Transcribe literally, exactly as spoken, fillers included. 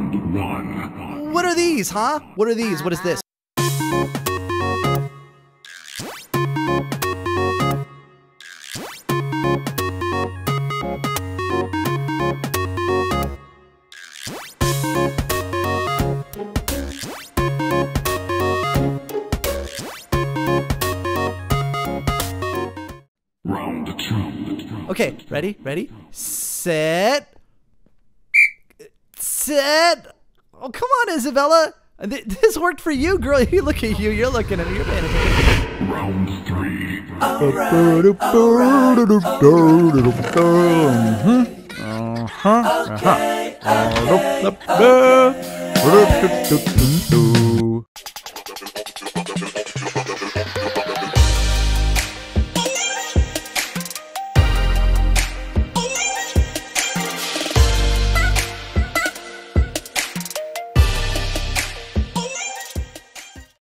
Round one. What are these, huh? What are these? What is this? Round two. Okay, ready, ready, set, set. Oh, come on, Isabella. Th this worked for you, girl. You look at you. You're looking at me. You're paying attention. Round three. Uh-huh. Uh-huh.